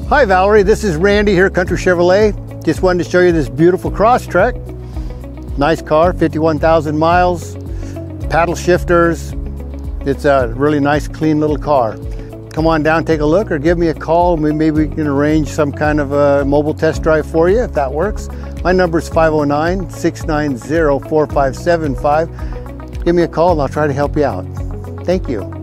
Hi Valerie, this is Randy here at Country Chevrolet. Just wanted to show you this beautiful Crosstrek. Nice car, 51,000 miles, paddle shifters. It's a really nice, clean little car. Come on down, take a look, or give me a call. Maybe we can arrange some kind of a mobile test drive for you, if that works. My number is 509-690-4575. Give me a call and I'll try to help you out. Thank you.